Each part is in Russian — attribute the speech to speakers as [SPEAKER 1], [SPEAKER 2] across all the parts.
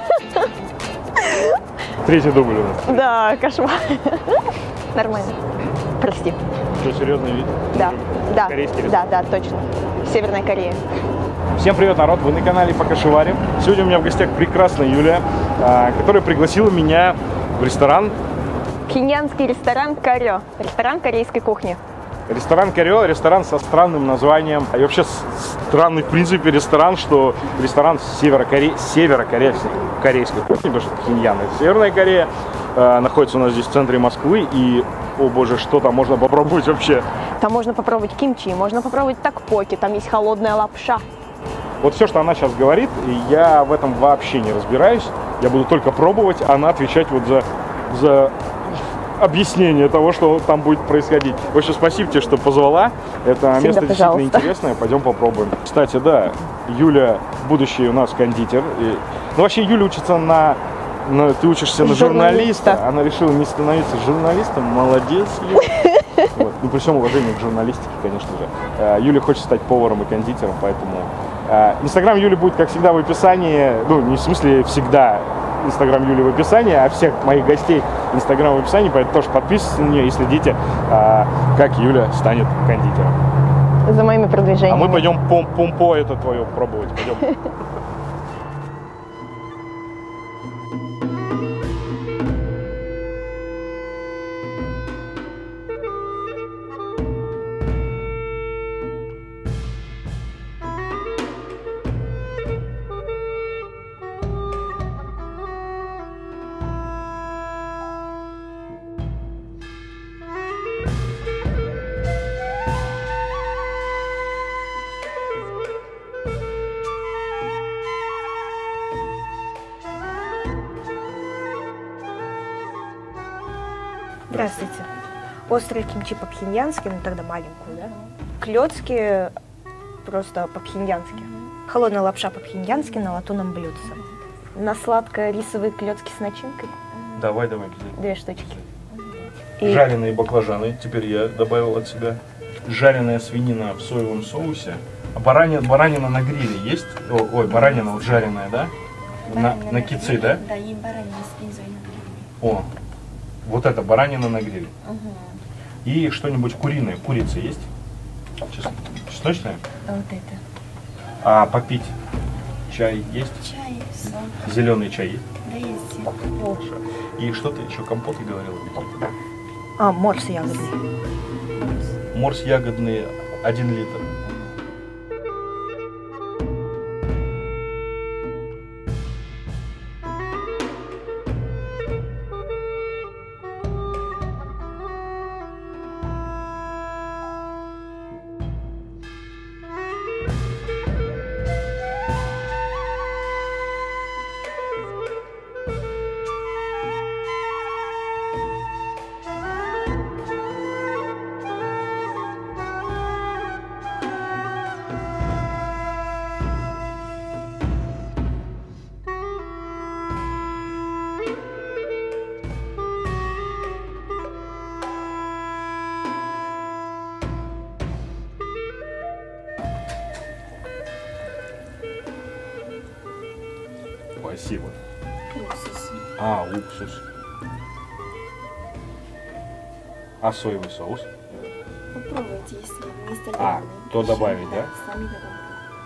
[SPEAKER 1] Третий дубль у нас.
[SPEAKER 2] Да, кошмар. Нормально. Прости.
[SPEAKER 1] Что, серьезный вид?
[SPEAKER 2] Да, да,
[SPEAKER 1] Корейский
[SPEAKER 2] да, да, точно. Северная Корея.
[SPEAKER 1] Всем привет, народ! Вы на канале Покашеварим. Сегодня у меня в гостях прекрасная Юля, которая пригласила меня в ресторан.
[SPEAKER 2] Пхеньянский ресторан Корё. Ресторан корейской кухни.
[SPEAKER 1] Ресторан Корё, ресторан со странным названием. И вообще странный, в принципе, ресторан, что ресторан северокорейской кухни, потому что Пхеньян — это Северная Корея. Находится у нас здесь в центре Москвы. И, о боже, что там можно попробовать вообще?
[SPEAKER 2] Там можно попробовать кимчи, можно попробовать такпоки, там есть холодная лапша.
[SPEAKER 1] Вот все, что она сейчас говорит, я в этом вообще не разбираюсь. Я буду только пробовать, а она отвечать вот за объяснение того, что там будет происходить. В общем, спасибо тебе, что позвала. Это
[SPEAKER 2] всегда,
[SPEAKER 1] место
[SPEAKER 2] пожалуйста.
[SPEAKER 1] действительно интересное. Пойдем попробуем. Кстати, да, Юля, будущий у нас кондитер. Ну, вообще, Юля учится ты учишься на журналиста. Она решила не становиться журналистом. Молодец, Юля. Вот. Ну, при всем уважении к журналистике, конечно же. Юля хочет стать поваром и кондитером, поэтому... Инстаграм Юли будет, как всегда, в описании. Ну, не в смысле всегда Инстаграм Юли в описании, а всех моих гостей Инстаграм в описании. Поэтому тоже подписывайтесь на нее и следите, как Юля станет кондитером.
[SPEAKER 2] За моими продвижениями.
[SPEAKER 1] А мы пойдем помпо это твое пробовать. Пойдем.
[SPEAKER 2] Здравствуйте. Острое кимчи по-пхеньянски, ну тогда маленькую, да? Клёцки просто по-пхеньянски. Холодная лапша по-пхеньянски на латунном блюдце. На сладкое рисовые клёцки с начинкой.
[SPEAKER 1] Давай.
[SPEAKER 2] 2 штучки.
[SPEAKER 1] Жареные баклажаны, теперь я добавил от себя. Жареная свинина в соевом соусе. А баранина на гриле есть? Ой, баранина вот жареная, да? На кицы, да?
[SPEAKER 3] Да, и баранина с линзой на гриле.
[SPEAKER 1] О, вот это баранина на гриле. И что-нибудь куриное. Курица есть? Чесночная?
[SPEAKER 3] Вот это.
[SPEAKER 1] А попить чай есть?
[SPEAKER 3] Чай, сок.
[SPEAKER 1] Зеленый чай есть?
[SPEAKER 3] Да, есть.
[SPEAKER 1] Хорошо. И что ты еще, компоты говорила?
[SPEAKER 2] Морс ягодный.
[SPEAKER 1] Морс ягодный 1 литр. Спасибо.
[SPEAKER 3] Уксус.
[SPEAKER 1] Уксус. А соевый соус?
[SPEAKER 3] Попробуйте, если вместо лимона.
[SPEAKER 1] то добавить, да?
[SPEAKER 3] Сами добавить.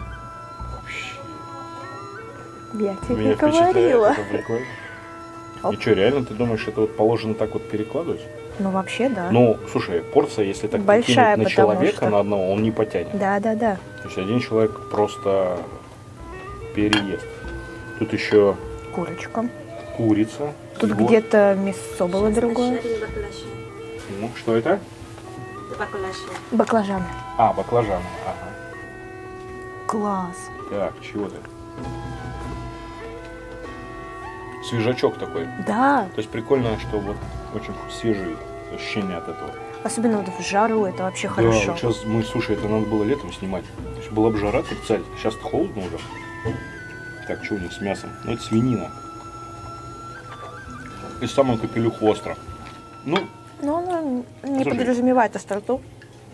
[SPEAKER 1] Вообще.
[SPEAKER 2] Я тебе
[SPEAKER 1] Меня
[SPEAKER 2] говорила.
[SPEAKER 1] впечатляет, это прикольно. И что, реально, ты думаешь, это вот положено так вот перекладывать?
[SPEAKER 2] Ну вообще, да.
[SPEAKER 1] Ну, слушай, порция, если так
[SPEAKER 2] Большая,
[SPEAKER 1] кинуть на
[SPEAKER 2] потому
[SPEAKER 1] человека,
[SPEAKER 2] что-
[SPEAKER 1] на одного, он не потянет.
[SPEAKER 2] Да.
[SPEAKER 1] То есть один человек просто переест. Тут еще
[SPEAKER 2] Курочка.
[SPEAKER 1] курица.
[SPEAKER 2] Тут
[SPEAKER 1] Вот.
[SPEAKER 2] где-то мясо было другое.
[SPEAKER 1] Ну, что это?
[SPEAKER 2] Баклажаны.
[SPEAKER 1] Баклажаны. Ага.
[SPEAKER 2] Класс.
[SPEAKER 1] Так, чего ты? Свежачок такой.
[SPEAKER 2] Да.
[SPEAKER 1] То есть прикольно, что вот очень свежие ощущения от этого.
[SPEAKER 2] Особенно вот в жару это вообще
[SPEAKER 1] Да,
[SPEAKER 2] хорошо.
[SPEAKER 1] вот сейчас мы, слушай, это надо было летом снимать. То есть была бы жара 30, сейчас холодно уже. Так, что у них с мясом? Ну, это свинина. И самый капелюх остро. Ну,
[SPEAKER 2] Но она не
[SPEAKER 1] Слушай.
[SPEAKER 2] подразумевает остроту.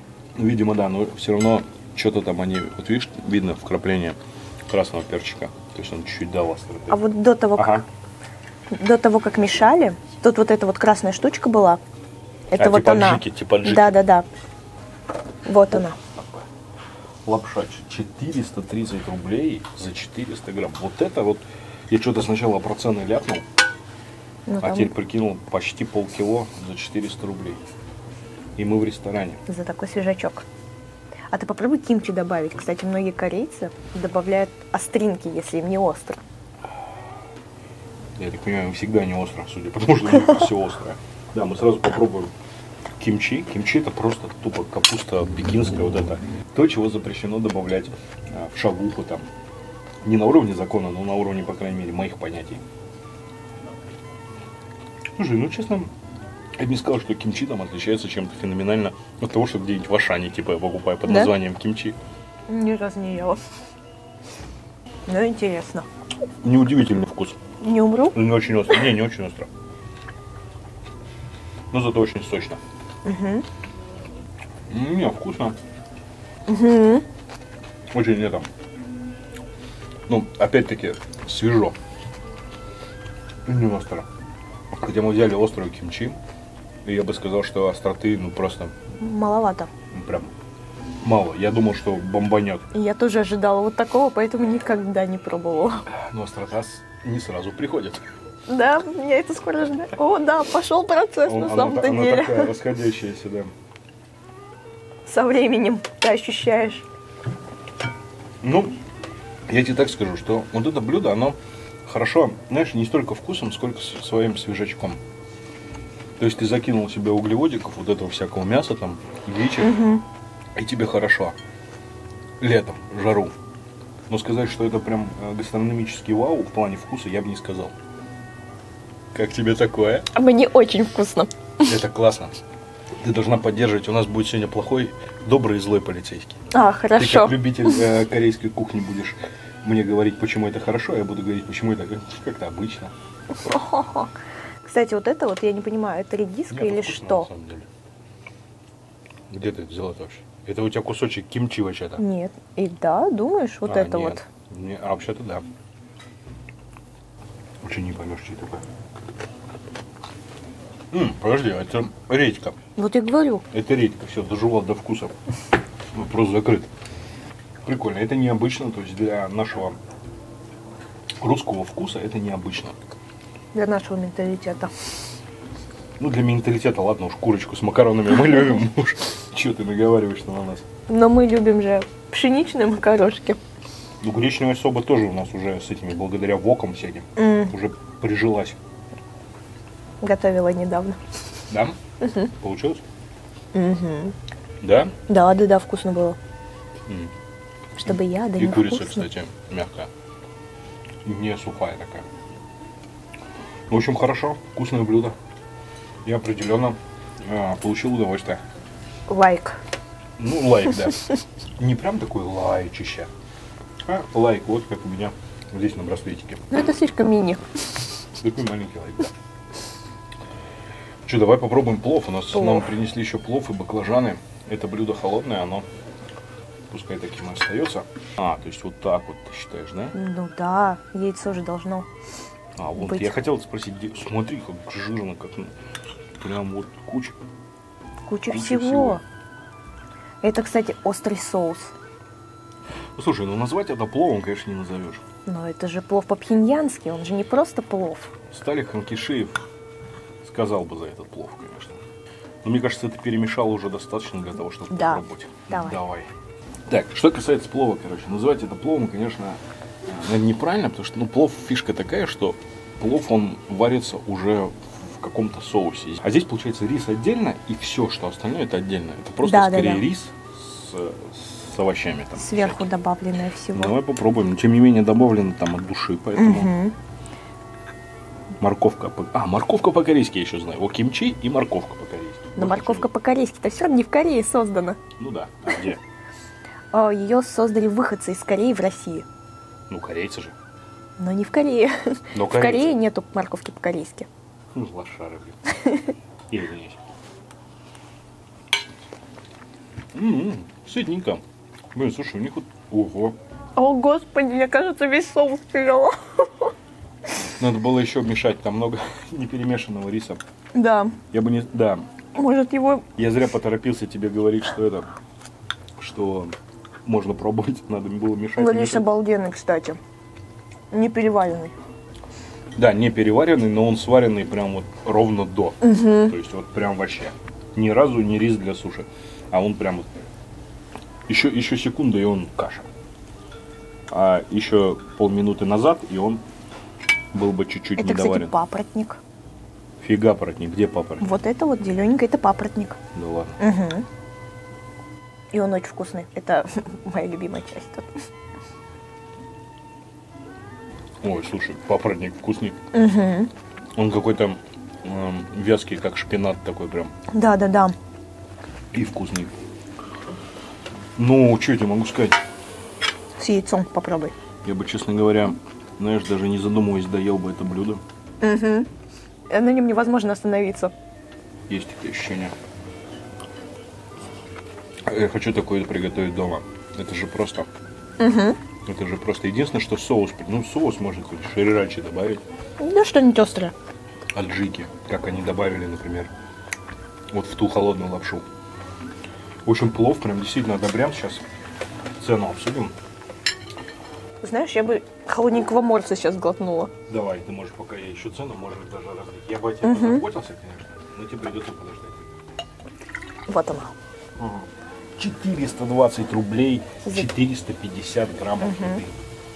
[SPEAKER 1] видимо, да, но все равно что-то там они, вот видишь, видно вкрапление красного перчика. То есть он чуть-чуть дал остроты.
[SPEAKER 2] А вот до того,
[SPEAKER 1] Ага.
[SPEAKER 2] до того, как мешали, тут вот эта вот красная штучка была. Это вот
[SPEAKER 1] типа
[SPEAKER 2] она.
[SPEAKER 1] аджики, типа аджики.
[SPEAKER 2] Да. Вот она.
[SPEAKER 1] Лапша 430 рублей за 400 грамм. Вот это вот, я что-то сначала про цены ляпнул,
[SPEAKER 2] Ну,
[SPEAKER 1] а
[SPEAKER 2] там
[SPEAKER 1] теперь прикинул почти полкило за 400 рублей. И мы в ресторане.
[SPEAKER 2] за такой свежачок. А ты попробуй кимчи добавить. Кстати, многие корейцы добавляют остринки, если им не остро.
[SPEAKER 1] Я так понимаю, всегда не остро, судя по тому, что у них все острое. Да, мы сразу попробуем кимчи. Кимчи это просто тупо капуста пекинская, вот это. То, чего запрещено добавлять в шавуху там. Не на уровне закона, но на уровне, по крайней мере, моих понятий. Слушай, ну честно, я бы не сказал, что кимчи там отличается чем-то феноменально от того, что где-нибудь в Ашане, типа, я покупаю под
[SPEAKER 2] Да?
[SPEAKER 1] названием кимчи.
[SPEAKER 2] Ни разу не ела. Ну, интересно.
[SPEAKER 1] Неудивительный вкус.
[SPEAKER 2] Не умру?
[SPEAKER 1] Не очень остро. Не очень остро. Но зато очень сочно. Не, вкусно. Очень не там. Ну, опять-таки, свежо. Не остро. Хотя мы взяли острую кимчи, и я бы сказал, что остроты, ну, просто
[SPEAKER 2] Маловато.
[SPEAKER 1] прям мало. Я думал, что бомбанет.
[SPEAKER 2] Я тоже ожидала вот такого, поэтому никогда не пробовала.
[SPEAKER 1] Но острота не сразу приходит.
[SPEAKER 2] Да, меня это скоро ждать. О, да, пошел процесс на самом-то
[SPEAKER 1] Она
[SPEAKER 2] деле.
[SPEAKER 1] такая расходящаяся, да.
[SPEAKER 2] Со временем ты ощущаешь.
[SPEAKER 1] Ну, я тебе так скажу, что вот это блюдо, оно хорошо, знаешь, не столько вкусом, сколько своим свежачком. То есть ты закинул себе углеводиков, вот этого всякого мяса, там, яичек, и тебе хорошо. Летом, в жару. Но сказать, что это прям гастрономический вау в плане вкуса, я бы не сказал. Как тебе такое?
[SPEAKER 2] Мне очень вкусно.
[SPEAKER 1] Это классно. Ты должна поддерживать. У нас будет сегодня плохой, добрый и злой полицейский.
[SPEAKER 2] А,
[SPEAKER 1] Ты
[SPEAKER 2] хорошо.
[SPEAKER 1] как любитель корейской кухни будешь мне говорить, почему это хорошо, а я буду говорить, почему это как-то обычно.
[SPEAKER 2] Кстати, вот это вот, я не понимаю, это редиска
[SPEAKER 1] Нет,
[SPEAKER 2] или
[SPEAKER 1] вкусно, на
[SPEAKER 2] что?
[SPEAKER 1] самом деле. Где ты это взяла это вообще? Это у тебя кусочек кимчи вообще-то?
[SPEAKER 2] Нет. И да, думаешь, вот это
[SPEAKER 1] нет.
[SPEAKER 2] вот.
[SPEAKER 1] А вообще-то да. Очень не поймешь, что это такое. Подожди, это редька.
[SPEAKER 2] Вот я говорю.
[SPEAKER 1] Это редька, все, дожевал до вкуса. Вопрос закрыт. Прикольно, это необычно, то есть для нашего русского вкуса это необычно.
[SPEAKER 2] Для нашего менталитета.
[SPEAKER 1] Ну, для менталитета, ладно уж, курочку с макаронами мы любим. Уж что ты наговариваешь на нас?
[SPEAKER 2] Но мы любим же пшеничные макарошки.
[SPEAKER 1] Ну, гречневая соба тоже у нас уже с этими, благодаря вокам всяким, уже прижилась.
[SPEAKER 2] Готовила недавно.
[SPEAKER 1] Да? Получилось? Да?
[SPEAKER 2] Да, вкусно было.
[SPEAKER 1] М.
[SPEAKER 2] Чтобы я, да
[SPEAKER 1] И
[SPEAKER 2] не
[SPEAKER 1] курица,
[SPEAKER 2] вкусно.
[SPEAKER 1] кстати, мягкая. Не сухая такая. В общем, хорошо, вкусное блюдо. Я определенно получил удовольствие.
[SPEAKER 2] Лайк.
[SPEAKER 1] Ну, лайк, да. Не прям такой лайчище, а лайк, вот как у меня здесь на браслетике.
[SPEAKER 2] Ну это слишком мини.
[SPEAKER 1] Такой маленький лайк, да. Что, давай попробуем плов. Нам
[SPEAKER 2] Плов.
[SPEAKER 1] принесли еще плов и баклажаны. Это блюдо холодное, оно пускай таким и остается. А, то есть вот так вот ты считаешь, да?
[SPEAKER 2] Ну да, яйцо же должно.
[SPEAKER 1] А, вот
[SPEAKER 2] быть.
[SPEAKER 1] я хотел спросить, смотри, как жирно, как прям вот куча.
[SPEAKER 2] Куча
[SPEAKER 1] Куча
[SPEAKER 2] всего.
[SPEAKER 1] всего.
[SPEAKER 2] Это, кстати, острый соус.
[SPEAKER 1] Ну, слушай, ну назвать это пловом, конечно, не назовешь.
[SPEAKER 2] Но это же плов по-пхеньянски, он же не просто плов.
[SPEAKER 1] Сталик Ханкишиев сказал бы за этот плов, конечно. Но мне кажется, ты перемешал уже достаточно для того, чтобы
[SPEAKER 2] Да.
[SPEAKER 1] попробовать.
[SPEAKER 2] Давай.
[SPEAKER 1] Так, что касается плова, короче, называть это пловом, конечно, наверное, неправильно, потому что, ну, плов фишка такая, что плов, он варится уже в каком-то соусе. А здесь, получается, рис отдельно, и все, что остальное, это отдельно. Это просто,
[SPEAKER 2] Да,
[SPEAKER 1] скорее,
[SPEAKER 2] да.
[SPEAKER 1] рис с овощами. Там,
[SPEAKER 2] Сверху
[SPEAKER 1] всякими.
[SPEAKER 2] добавленное всего.
[SPEAKER 1] Давай попробуем. Но, тем не менее, добавлено там от души, поэтому...
[SPEAKER 2] Мгм.
[SPEAKER 1] Морковка. Морковка по-корейски я еще знаю. О, кимчи и морковка по-корейски.
[SPEAKER 2] Но
[SPEAKER 1] Вот
[SPEAKER 2] морковка
[SPEAKER 1] почему.
[SPEAKER 2] по-корейски-то все равно не в Корее создана.
[SPEAKER 1] Ну да. А где?
[SPEAKER 2] Ее создали выходцы из Кореи в России.
[SPEAKER 1] Ну, корейцы же.
[SPEAKER 2] Но не в Корее.
[SPEAKER 1] Но
[SPEAKER 2] В Корее нету морковки по-корейски.
[SPEAKER 1] Ну, лошары, блин. Я извиняюсь. Сытненько. Блин, слушай, у них вот... Ого.
[SPEAKER 2] О, господи, я, кажется, весь соус съела.
[SPEAKER 1] Надо было еще мешать, там много неперемешанного риса.
[SPEAKER 2] Да,
[SPEAKER 1] Я бы не... Да,
[SPEAKER 2] может его...
[SPEAKER 1] я зря поторопился тебе говорить, что это... Что можно пробовать, надо было мешать.
[SPEAKER 2] Рис
[SPEAKER 1] мешать.
[SPEAKER 2] обалденный, кстати. Не переваренный.
[SPEAKER 1] Да, не переваренный, но он сваренный прям вот ровно до. То есть вот прям вообще. Ни разу не рис для суши. А он прям вот... Еще секунда, и он каша. А еще полминуты назад, и он был бы чуть-чуть
[SPEAKER 2] Это, кстати,
[SPEAKER 1] недоварен.
[SPEAKER 2] папоротник.
[SPEAKER 1] Фига папоротник, где папоротник?
[SPEAKER 2] Вот это вот зелененькое, это папоротник.
[SPEAKER 1] Да ладно.
[SPEAKER 2] Угу. И он очень вкусный. Это моя любимая часть тут.
[SPEAKER 1] Ой, слушай, папоротник вкусный.
[SPEAKER 2] Угу.
[SPEAKER 1] Он какой-то вязкий, как шпинат такой прям.
[SPEAKER 2] Да.
[SPEAKER 1] И вкусный. Ну, что я тебе могу сказать?
[SPEAKER 2] С яйцом попробуй.
[SPEAKER 1] Я бы, честно говоря, знаешь, даже не задумываясь, доел бы это блюдо.
[SPEAKER 2] Угу. На нем невозможно остановиться.
[SPEAKER 1] Есть такое ощущение. Я хочу такое приготовить дома. Это же просто...
[SPEAKER 2] Угу.
[SPEAKER 1] Это же просто единственное, что соус... Ну, соус можно хоть шрирачи добавить.
[SPEAKER 2] Да что-нибудь острое.
[SPEAKER 1] Аджики, как они добавили, например, вот в ту холодную лапшу. В общем, плов прям действительно одобрям сейчас. Цену обсудим.
[SPEAKER 2] Знаешь, я бы холодненького морса сейчас глотнула.
[SPEAKER 1] Давай, ты можешь, пока я ищу цену, можешь даже разлить. Я бы от тебя позаботился, конечно, но тебе придется подождать.
[SPEAKER 2] Вот она.
[SPEAKER 1] 420 рублей, 450 граммов еды.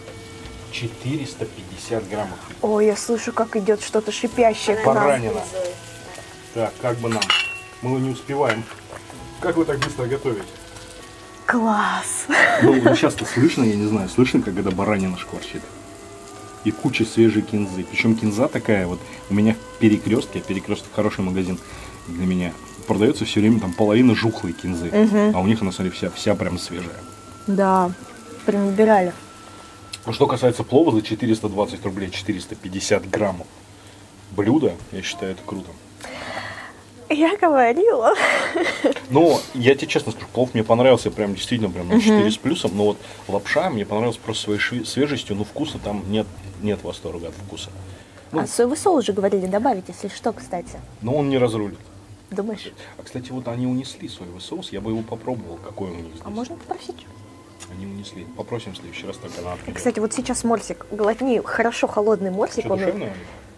[SPEAKER 1] 450 граммов еды.
[SPEAKER 2] Ой, я слышу, как идет что-то шипящее к нам.
[SPEAKER 1] Баранина. Так, как бы нам? Мы не успеваем. Как вы так быстро готовите?
[SPEAKER 2] Класс.
[SPEAKER 1] Ну, сейчас-то слышно, я не знаю, слышно, как это баранина шкварчит. И куча свежей кинзы. Причем кинза такая вот у меня в перекрестке, перекресток хороший магазин для меня, продается все время там половина жухлой кинзы. А у них она, смотри, вся прям свежая.
[SPEAKER 2] Да, прям выбирали.
[SPEAKER 1] Ну, что касается плова за 420 рублей, 450 граммов блюда, я считаю, это круто.
[SPEAKER 2] Я говорила.
[SPEAKER 1] Но я тебе честно скажу, плов мне понравился прям действительно прям на 4 с плюсом, но вот лапша мне понравилась просто своей свежестью, но вкуса там нет восторга от вкуса. Ну,
[SPEAKER 2] А соевый соус же говорили добавить, если что, кстати.
[SPEAKER 1] но он не разрулит.
[SPEAKER 2] Думаешь?
[SPEAKER 1] А, кстати, вот они унесли соевый соус, я бы его попробовал, какой он у них здесь.
[SPEAKER 2] А можно попросить?
[SPEAKER 1] Они унесли. Попросим в следующий раз, так она придет.
[SPEAKER 2] Кстати, вот сейчас морсик. Глотни хорошо холодный морсик.
[SPEAKER 1] Что,
[SPEAKER 2] Он
[SPEAKER 1] душевное?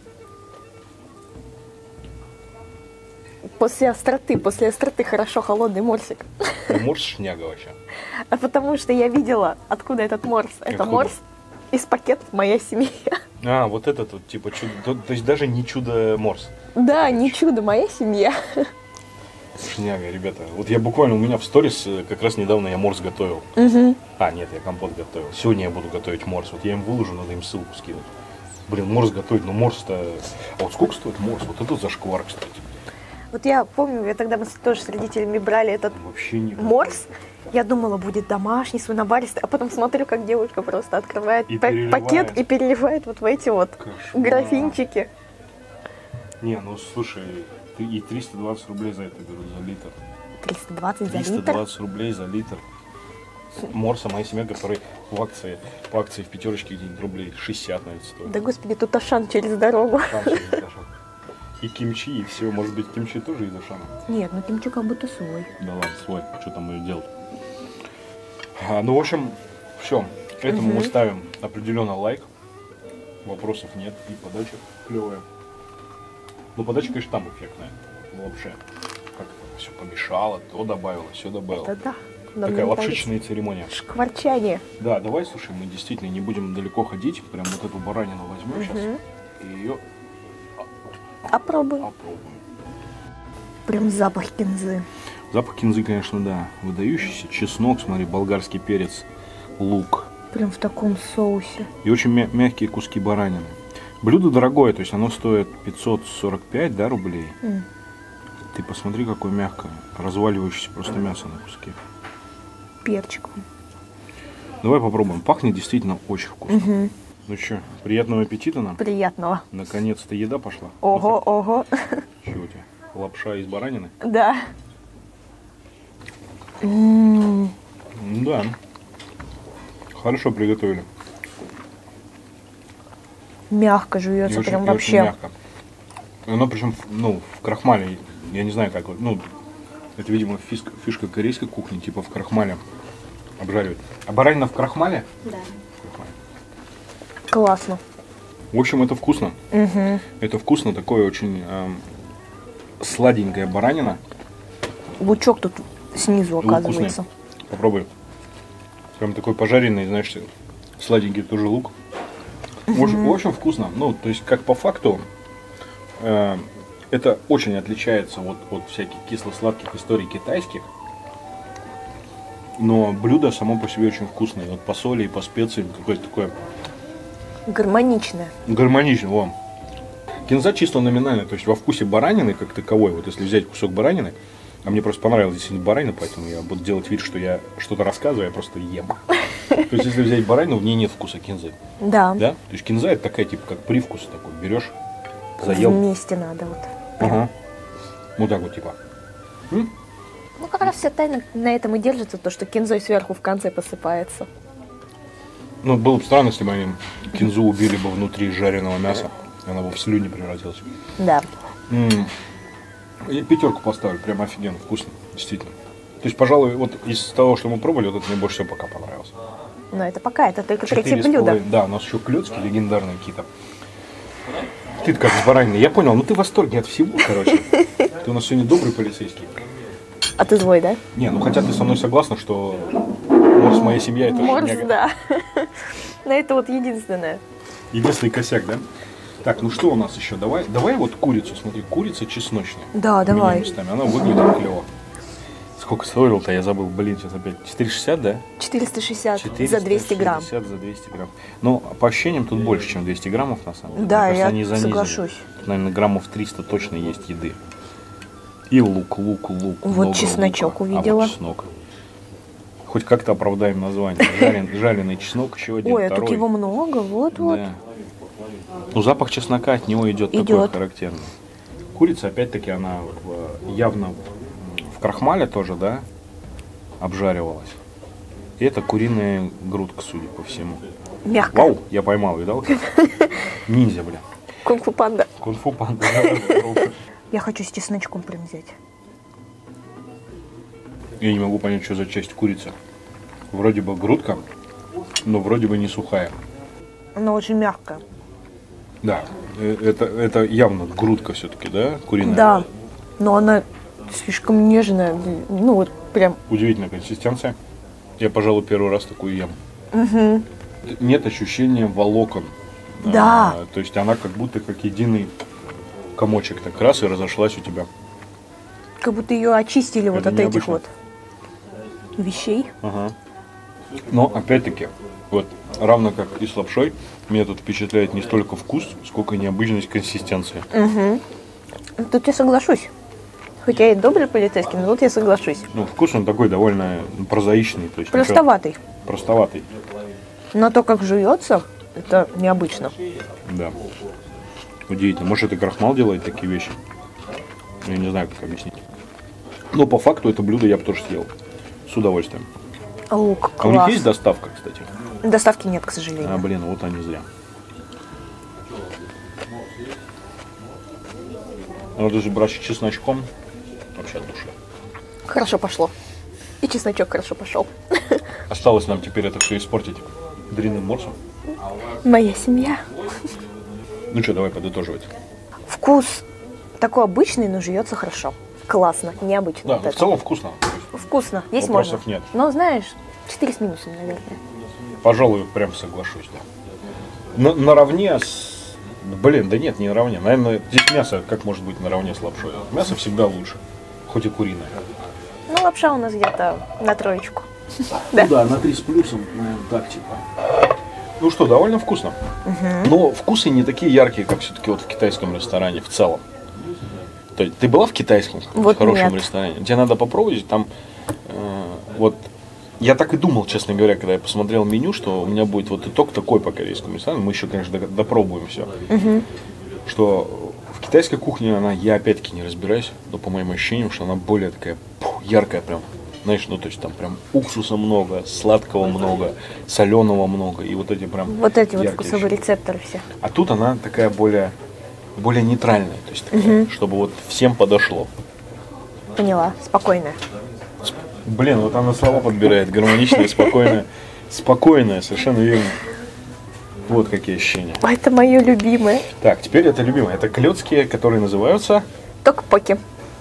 [SPEAKER 2] после остроты хорошо холодный морсик.
[SPEAKER 1] Ну, морс шняга вообще.
[SPEAKER 2] А потому что я видела, откуда этот морс. Это
[SPEAKER 1] Откуда?
[SPEAKER 2] морс из пакетов «Моя семья».
[SPEAKER 1] А, вот этот вот, типа, чудо, то есть даже не чудо-морс.
[SPEAKER 2] Да, не чудо, «Моя семья».
[SPEAKER 1] Шняга, ребята. Вот я буквально, у меня в сторис как раз недавно я морс готовил. А, нет, я компот готовил. Сегодня я буду готовить морс. Вот я им выложу, надо им ссылку скинуть. Блин, морс готовить, но морс-то... А вот сколько стоит морс? Вот это зашквар, кстати.
[SPEAKER 2] Вот я помню, тогда мы тоже с родителями брали этот
[SPEAKER 1] Вообще не...
[SPEAKER 2] морс. Я думала, будет домашний, свинобаристый, а потом смотрю, как девушка просто открывает
[SPEAKER 1] И
[SPEAKER 2] пакет
[SPEAKER 1] переливает.
[SPEAKER 2] и переливает вот в эти вот
[SPEAKER 1] Кошмар.
[SPEAKER 2] графинчики.
[SPEAKER 1] Не, ну слушай, ты и 320 рублей за это берут, за литр.
[SPEAKER 2] 320 за литр.
[SPEAKER 1] 320 рублей за литр. Морса «Моя семья», который по акции в пятерочке где-нибудь рублей 60, наверное, стоит.
[SPEAKER 2] Да господи, тут Ашан через дорогу.
[SPEAKER 1] Там всё из Ашана. И кимчи, и все. Может быть, кимчи тоже из Ашана?
[SPEAKER 2] Нет, ну кимчи как будто свой.
[SPEAKER 1] Да ладно, свой. Что там ее делать? Ну, в общем, все. Этому мы ставим определенно лайк. Вопросов нет. И подача клевая. Ну, подача, конечно, там эффектная. Вообще. Как все помешало, то добавила, все добавила.
[SPEAKER 2] Да, да. Но
[SPEAKER 1] Такая
[SPEAKER 2] мне
[SPEAKER 1] лапшичная церемония.
[SPEAKER 2] нравится шкварчание.
[SPEAKER 1] Да, давай, слушай, мы действительно не будем далеко ходить. Прям вот эту баранину возьмем сейчас. И ее
[SPEAKER 2] Попробуй.
[SPEAKER 1] попробуем.
[SPEAKER 2] Прям запах кинзы.
[SPEAKER 1] Запах кинзы, конечно, да, выдающийся. Чеснок, смотри, болгарский перец, лук.
[SPEAKER 2] Прям в таком соусе.
[SPEAKER 1] И очень мягкие куски баранины. Блюдо дорогое, то есть оно стоит 545, да, рублей. Ты посмотри, какое мягкое, разваливающееся просто мясо на куски.
[SPEAKER 2] Перчиком.
[SPEAKER 1] Давай попробуем. Пахнет действительно очень вкусно. Ну что, приятного аппетита нам.
[SPEAKER 2] Приятного.
[SPEAKER 1] Наконец-то еда пошла.
[SPEAKER 2] Ого, ого.
[SPEAKER 1] Что у тебя? Лапша из баранины?
[SPEAKER 2] Да.
[SPEAKER 1] Да. Хорошо приготовили.
[SPEAKER 2] Мягко
[SPEAKER 1] И
[SPEAKER 2] жуется,
[SPEAKER 1] очень,
[SPEAKER 2] прям
[SPEAKER 1] и очень
[SPEAKER 2] вообще.
[SPEAKER 1] мягко. Оно причем, ну, в крахмале, я не знаю как, ну, это, видимо, фишка корейской кухни, типа в крахмале обжаривают. А баранина в крахмале?
[SPEAKER 3] Да.
[SPEAKER 2] Классно.
[SPEAKER 1] В общем, это вкусно. Это вкусно, такое очень сладенькая баранина.
[SPEAKER 2] Лучок тут снизу
[SPEAKER 1] Лук
[SPEAKER 2] оказывается.
[SPEAKER 1] вкусный. Попробуй. Прям такой пожаренный, знаешь, сладенький тоже лук. В общем, вкусно. Ну, то есть, как по факту, это очень отличается от всяких кисло-сладких историй китайских. Но блюдо само по себе очень вкусное. Вот по соли и по специям какое-то такое
[SPEAKER 2] Гармоничное.
[SPEAKER 1] гармоничное. Во. Кинза чисто номинально, то есть во вкусе баранины как таковой. Вот если взять кусок баранины, а мне просто понравилась действительно баранина, поэтому я буду делать вид, что я что-то рассказываю, я просто ем. То есть если взять баранину, в ней нет вкуса кинзы.
[SPEAKER 2] Да.
[SPEAKER 1] Да? То есть кинза это такая, типа, как привкус такой. Берешь, заел.
[SPEAKER 2] Вместе надо вот.
[SPEAKER 1] Ага. Вот так вот, типа.
[SPEAKER 2] Ну, как раз вся тайна на этом и держится, то, что кинзой сверху в конце посыпается.
[SPEAKER 1] Ну, было бы странно, если бы они кинзу убили бы внутри жареного мяса. Она бы в слюни превратилась.
[SPEAKER 2] Да.
[SPEAKER 1] Я 5 поставлю, прям офигенно, вкусно, действительно. То есть, пожалуй, вот из того, что мы пробовали, вот это мне больше всего пока понравилось.
[SPEAKER 2] Но это пока, это только 3
[SPEAKER 1] 4,5.
[SPEAKER 2] блюда.
[SPEAKER 1] Да, у нас еще клёцки легендарные какие-то. Ты как с бараниной. Я понял, ну ты в восторге от всего, короче. Ты у нас сегодня добрый полицейский.
[SPEAKER 2] А ты злой, да?
[SPEAKER 1] Не, ну хотя ты со мной согласна, что Морс моя семья это
[SPEAKER 2] Морс,
[SPEAKER 1] шняга.
[SPEAKER 2] да. На это вот единственное.
[SPEAKER 1] Единственный косяк, да? Так, ну что у нас еще? Давай вот курицу, смотри, курица чесночная.
[SPEAKER 2] Да, давай.
[SPEAKER 1] Меняем местами. Она выглядит клево. Сколько стоило-то, я забыл, блин, сейчас опять. 460, да?
[SPEAKER 2] 460 за 200 грамм.
[SPEAKER 1] 460 за 200 грамм. Ну, по ощущениям тут больше, чем 200 граммов, на самом деле.
[SPEAKER 2] Да,
[SPEAKER 1] Мне кажется,
[SPEAKER 2] я
[SPEAKER 1] они занизили.
[SPEAKER 2] соглашусь.
[SPEAKER 1] Тут, наверное, граммов 300 точно есть еды. И лук.
[SPEAKER 2] Вот
[SPEAKER 1] много
[SPEAKER 2] чесночок
[SPEAKER 1] лука.
[SPEAKER 2] увидела.
[SPEAKER 1] А вот чеснок. Хоть как-то оправдаем название. Жареный чеснок, еще один,
[SPEAKER 2] Ой, а
[SPEAKER 1] второй.
[SPEAKER 2] тут его много, вот-вот.
[SPEAKER 1] Да. Ну, запах чеснока от него идет такой характерный. Курица, опять-таки, она явно в крахмале тоже, да, обжаривалась. И это куриная грудка, судя по всему.
[SPEAKER 2] Мягко.
[SPEAKER 1] Вау, я поймал, видал? Ниндзя, бля.
[SPEAKER 2] Кунг-фу панда.
[SPEAKER 1] Кунг-фу панда.
[SPEAKER 2] Я хочу с чесночком прям взять.
[SPEAKER 1] Я не могу понять, что за часть курицы. Вроде бы грудка, но вроде бы не сухая.
[SPEAKER 2] Она очень мягкая.
[SPEAKER 1] Да, это явно грудка все-таки, да, куриная?
[SPEAKER 2] Да, но она слишком нежная. Ну вот прям.
[SPEAKER 1] Удивительная консистенция. Я, пожалуй, первый раз такую ем. Нет ощущения волокон.
[SPEAKER 2] Да.
[SPEAKER 1] То есть она как будто как единый комочек так раз и разошлась у тебя.
[SPEAKER 2] Как будто ее очистили вот
[SPEAKER 1] Это
[SPEAKER 2] от этих
[SPEAKER 1] необычно.
[SPEAKER 2] вот вещей.
[SPEAKER 1] Ага. Но опять-таки, вот равно как и с лапшой, меня тут впечатляет не столько вкус, сколько необычность консистенции.
[SPEAKER 2] Тут я соглашусь. Хоть я и добрый полицейский, но тут я соглашусь.
[SPEAKER 1] Ну, вкус он такой довольно прозаичный. То есть
[SPEAKER 2] Простоватый.
[SPEAKER 1] Простоватый,
[SPEAKER 2] Но то, как жуется, это необычно.
[SPEAKER 1] да. Удивительно. Может, это крахмал делает такие вещи? Я не знаю, как объяснить. Но по факту это блюдо я бы тоже съел. С удовольствием.
[SPEAKER 2] Лук,
[SPEAKER 1] А у них
[SPEAKER 2] класс.
[SPEAKER 1] есть доставка, кстати?
[SPEAKER 2] Доставки нет, к сожалению.
[SPEAKER 1] А, блин, вот они зря. А вот если брать с чесночком, вообще от души.
[SPEAKER 2] Хорошо пошло. И чесночок хорошо пошел.
[SPEAKER 1] Осталось нам теперь это все испортить дрянным морсом.
[SPEAKER 2] Моя семья.
[SPEAKER 1] Ну что, давай подытоживать.
[SPEAKER 2] Вкус такой обычный, но жуется хорошо. Классно, необычно.
[SPEAKER 1] Да,
[SPEAKER 2] вот
[SPEAKER 1] ну, в
[SPEAKER 2] это.
[SPEAKER 1] целом вкусно.
[SPEAKER 2] Вкусно, есть
[SPEAKER 1] Вопросов
[SPEAKER 2] можно.
[SPEAKER 1] нет.
[SPEAKER 2] Но знаешь, 4 с минусом, наверное.
[SPEAKER 1] Пожалуй, прям соглашусь, да. Наравне с... Блин, да нет, не наравне. Наверное, здесь мясо как может быть наравне с лапшой? Мясо всегда лучше, хоть и куриное.
[SPEAKER 2] Ну, лапша у нас где-то на 3.
[SPEAKER 1] Ну да, на 3 с плюсом, наверное, так типа. Ну что, довольно вкусно. Но вкусы не такие яркие, как все-таки вот в китайском ресторане в целом. Ты была в китайском
[SPEAKER 2] Вот
[SPEAKER 1] хорошем
[SPEAKER 2] нет.
[SPEAKER 1] ресторане? Тебе надо попробовать, там вот я так и думал, честно говоря, когда я посмотрел меню, что у меня будет вот итог такой по корейскому ресторану. Мы еще, конечно, допробуем все. Что в китайской кухне я опять-таки не разбираюсь, но по моим ощущениям, что она более такая яркая прям. Знаешь, ну то есть там прям уксуса много, сладкого много, соленого много. И вот эти прям
[SPEAKER 2] Вот эти вот
[SPEAKER 1] яркие
[SPEAKER 2] вкусовые
[SPEAKER 1] ощущения.
[SPEAKER 2] рецепторы все.
[SPEAKER 1] А тут она такая более нейтральная. То есть такая, чтобы вот всем подошло.
[SPEAKER 2] Поняла, спокойная.
[SPEAKER 1] Блин, вот она слова подбирает. Гармоничная, спокойная. Спокойная, совершенно верно. Вот какие ощущения.
[SPEAKER 2] Это мое любимое.
[SPEAKER 1] Так, теперь это любимое. Это клёцкие, которые называются...
[SPEAKER 2] Токпоки.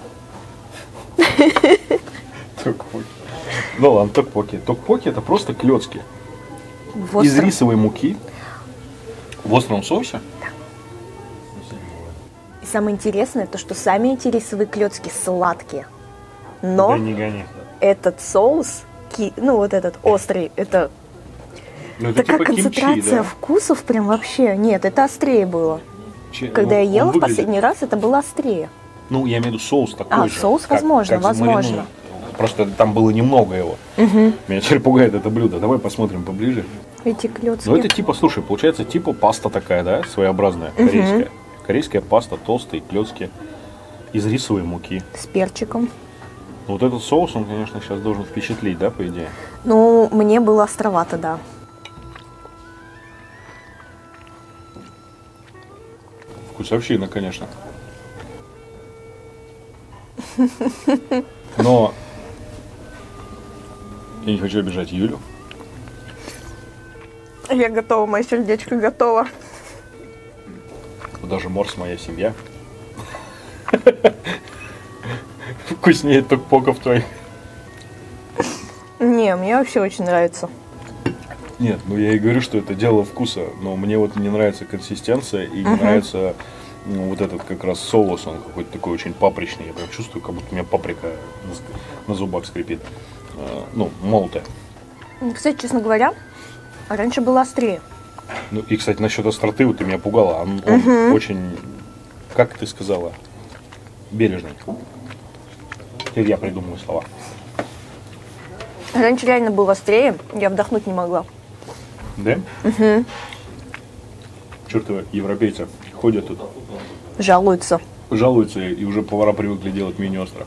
[SPEAKER 1] Токпоки. Ну ладно, токпоки. Токпоки это просто клёцки.
[SPEAKER 2] В
[SPEAKER 1] Из
[SPEAKER 2] остром.
[SPEAKER 1] рисовой муки. В остром соусе.
[SPEAKER 2] И самое интересное, то что сами эти рисовые клетки сладкие. Но
[SPEAKER 1] Да не гони.
[SPEAKER 2] этот соус, ну вот этот острый, это
[SPEAKER 1] Ну, это
[SPEAKER 2] такая
[SPEAKER 1] типа кимчи,
[SPEAKER 2] концентрация
[SPEAKER 1] да?
[SPEAKER 2] вкусов прям вообще. Нет, это острее было. Когда
[SPEAKER 1] Ну,
[SPEAKER 2] я ела
[SPEAKER 1] он
[SPEAKER 2] в
[SPEAKER 1] выглядит-
[SPEAKER 2] последний раз, это было острее.
[SPEAKER 1] Ну, я имею в виду соус такой
[SPEAKER 2] А,
[SPEAKER 1] же.
[SPEAKER 2] соус, возможно, возможно.
[SPEAKER 1] замаринован. Просто там было немного его. Меня теперь пугает это блюдо. Давай посмотрим поближе.
[SPEAKER 2] Эти клетки.
[SPEAKER 1] Ну, это типа, слушай, получается типа паста такая, да, своеобразная, корейская. Корейская паста, толстые клетки из рисовой муки.
[SPEAKER 2] С перчиком.
[SPEAKER 1] Вот этот соус, он, конечно, сейчас должен впечатлить, да, по идее?
[SPEAKER 2] Ну, мне было островато, да.
[SPEAKER 1] Вкусовщина, конечно. Но я не хочу обижать Юлю.
[SPEAKER 2] Я готова, мое сердечко готово.
[SPEAKER 1] Даже Морс моя семья. Вкуснее токпоков твоих.
[SPEAKER 2] Не, мне вообще очень нравится.
[SPEAKER 1] Нет, ну я и говорю, что это дело вкуса. Но мне вот не нравится консистенция и не нравится вот этот как раз соус. Он какой-то такой очень папричный. Я прям чувствую, как будто у меня паприка на зубах скрипит. Ну, молотая.
[SPEAKER 2] Кстати, честно говоря, раньше было острее.
[SPEAKER 1] Ну и, кстати, насчет остроты, вот ты меня пугала. Он очень, как ты сказала, бережный. Теперь я придумаю слова.
[SPEAKER 2] Раньше реально было острее, я вдохнуть не могла.
[SPEAKER 1] Да? Чертовы европейцы ходят тут,
[SPEAKER 2] Жалуются.
[SPEAKER 1] жалуются, и уже повара привыкли делать менее остро.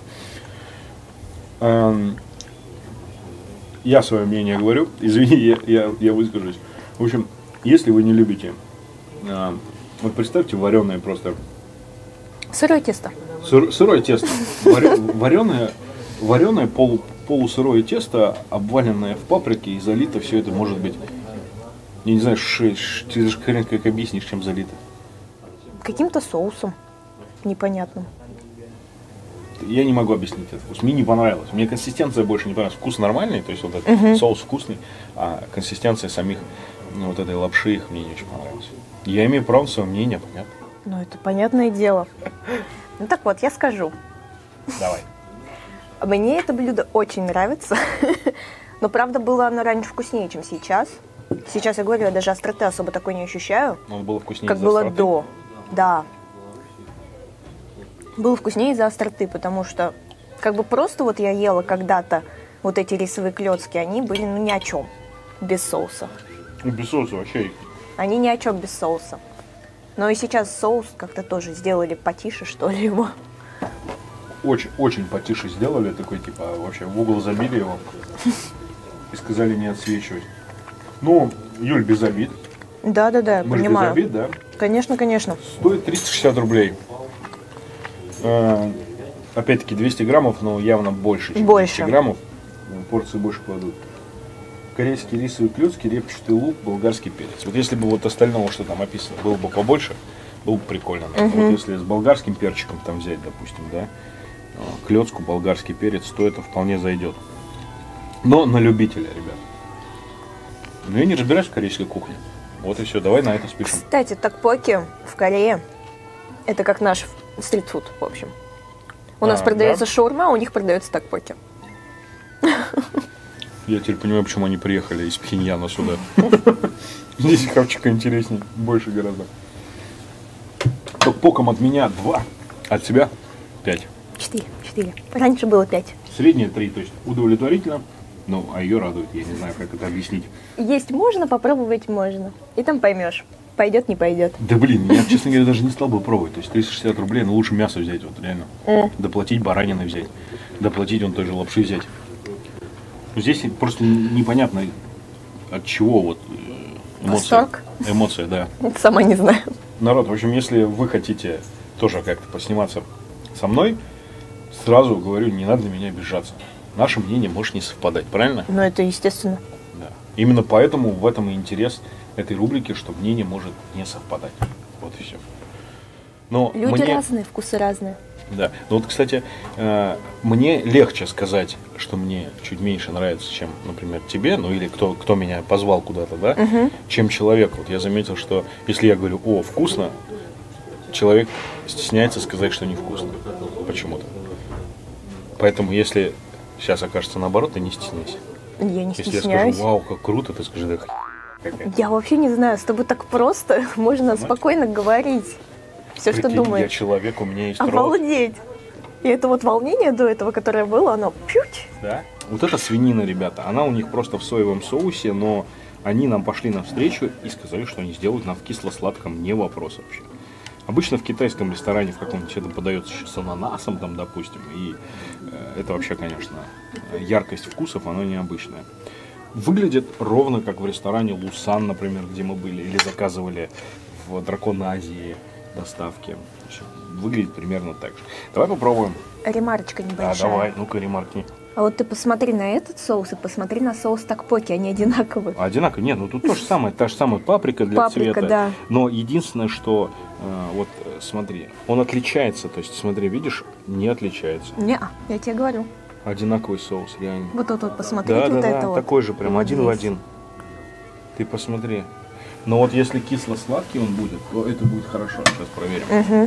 [SPEAKER 1] Я свое мнение говорю. Извини, я выскажусь. В общем, если вы не любите, вот представьте вареное просто,
[SPEAKER 2] Сырое тесто.
[SPEAKER 1] сырое тесто, вареное полусырое тесто, обваленное в паприке и залито все это может быть, я не знаю, ты же хрен как объяснишь, чем залито.
[SPEAKER 2] Каким-то соусом непонятным.
[SPEAKER 1] Я не могу объяснить этот вкус. Мне не понравилось. Мне консистенция больше не понравилась. Вкус нормальный, то есть вот этот соус вкусный, а консистенция самих вот этой лапши их мне не очень понравилась. Я имею право на свое мнение, понятно?
[SPEAKER 2] Ну, это понятное дело. Ну так вот, я скажу.
[SPEAKER 1] Давай.
[SPEAKER 2] Мне это блюдо очень нравится. Но правда было оно раньше вкуснее, чем сейчас. Сейчас, я говорю, я даже остроты особо такой не ощущаю,
[SPEAKER 1] Он было вкуснее
[SPEAKER 2] как
[SPEAKER 1] из-за
[SPEAKER 2] было
[SPEAKER 1] остроты.
[SPEAKER 2] до. Да. Было вкуснее из-за остроты, потому что как бы просто вот я ела когда-то вот эти рисовые клетки, они были ну ни о чем без соуса.
[SPEAKER 1] Ну, без соуса вообще.
[SPEAKER 2] Они ни о чем без соуса. Но и сейчас соус как-то тоже сделали потише, что ли, его.
[SPEAKER 1] Очень потише сделали, такой типа вообще в угол забили его и сказали не отсвечивать. Ну, Юль, без обид.
[SPEAKER 2] Да-да-да, я
[SPEAKER 1] Мы же без
[SPEAKER 2] понимаю.
[SPEAKER 1] обид, да?
[SPEAKER 2] Конечно, конечно.
[SPEAKER 1] Стоит 360 рублей. Опять-таки 200 граммов, но явно больше, чем
[SPEAKER 2] Больше.
[SPEAKER 1] 200 граммов. Порции больше кладут. Корейские рисовые клетки, репчатый лук, болгарский перец. Вот если бы вот остального, что там описано, было бы побольше, было бы прикольно. Вот если с болгарским перчиком там взять, допустим, да, клетку, болгарский перец, то это вполне зайдет. Но на любителя, ребят. Но я не разбираюсь в корейской кухне. Вот и все, давай на это спишем.
[SPEAKER 2] Кстати, токпоки в Корее – это как наш стритфуд, в общем. У нас
[SPEAKER 1] А,
[SPEAKER 2] продается
[SPEAKER 1] да?
[SPEAKER 2] шаурма, а у них продается токпоки.
[SPEAKER 1] Я теперь понимаю, почему они приехали из Пхеньяна сюда. Здесь хавчика интереснее, больше гораздо. Токпоком от меня 2, от тебя 5.
[SPEAKER 2] 4. Раньше было 5.
[SPEAKER 1] Среднее 3, то есть удовлетворительно. Ну, а ее радует, я не знаю, как это объяснить.
[SPEAKER 2] Есть можно, попробовать можно. И там поймешь, пойдет, не пойдет.
[SPEAKER 1] Да блин, я, честно говоря, даже не стал бы пробовать. То есть 360 рублей, но лучше мясо взять, вот реально. Доплатить баранины взять. Доплатить он той же лапши взять. Здесь просто непонятно, от чего вот
[SPEAKER 2] Восторг?
[SPEAKER 1] Эмоция, да.
[SPEAKER 2] Сама не знаю.
[SPEAKER 1] Народ, в общем, если вы хотите тоже как-то посниматься со мной, сразу говорю, не надо на меня обижаться. Наше мнение может не совпадать, правильно?
[SPEAKER 2] Ну, это естественно.
[SPEAKER 1] Да. Именно поэтому в этом и интерес этой рубрики, что мнение может не совпадать. Вот и все. Но
[SPEAKER 2] Люди
[SPEAKER 1] мне...
[SPEAKER 2] разные, вкусы разные.
[SPEAKER 1] Да. Ну вот, кстати, мне легче сказать, что мне чуть меньше нравится, чем, например, тебе, ну или кто меня позвал куда-то, да, чем человеку. Вот я заметил, что если я говорю, о, вкусно, человек стесняется сказать, что невкусно. Почему-то. Поэтому, если сейчас окажется наоборот, ты не стесняйся.
[SPEAKER 2] Я не
[SPEAKER 1] Если
[SPEAKER 2] стесняюсь.
[SPEAKER 1] я скажу, вау, как круто, ты скажи, да какая-то.
[SPEAKER 2] Я вообще не знаю, с тобой так просто можно спокойно говорить все, что
[SPEAKER 1] Прикинь,
[SPEAKER 2] думаешь.
[SPEAKER 1] я человек, у меня есть рот.
[SPEAKER 2] Обалдеть! И это вот волнение до этого, которое было, оно пють.
[SPEAKER 1] Да? Вот эта свинина, ребята, она у них просто в соевом соусе, но они нам пошли навстречу и сказали, что они сделают нам в кисло-сладком, не вопрос вообще. Обычно в китайском ресторане в каком-нибудь это подается еще с ананасом, там, допустим, и это вообще, конечно, яркость вкусов, она необычная. Выглядит ровно как в ресторане Лусан, например, где мы были, или заказывали в Дракон Азии доставки. Выглядит примерно так же. Давай попробуем.
[SPEAKER 2] Ремарочка небольшая.
[SPEAKER 1] Давай, ну-ка, ремаркни.
[SPEAKER 2] А вот ты посмотри на этот соус и посмотри на соус такпоки, они одинаковые.
[SPEAKER 1] Одинаково. Нет, ну тут то же самое, та же самая паприка для
[SPEAKER 2] Паприка,
[SPEAKER 1] цвета.
[SPEAKER 2] да.
[SPEAKER 1] Но единственное, что вот смотри, он отличается, то есть смотри, видишь, не отличается.
[SPEAKER 2] Не-а, я тебе говорю.
[SPEAKER 1] Одинаковый соус, реально.
[SPEAKER 2] Вот тут вот посмотрите,
[SPEAKER 1] Да,
[SPEAKER 2] вот
[SPEAKER 1] да,
[SPEAKER 2] это
[SPEAKER 1] да,
[SPEAKER 2] вот.
[SPEAKER 1] такой же, прям
[SPEAKER 2] Вот
[SPEAKER 1] один в
[SPEAKER 2] здесь.
[SPEAKER 1] один. Ты посмотри. Но вот если кисло-сладкий он будет, то это будет хорошо. Сейчас проверим.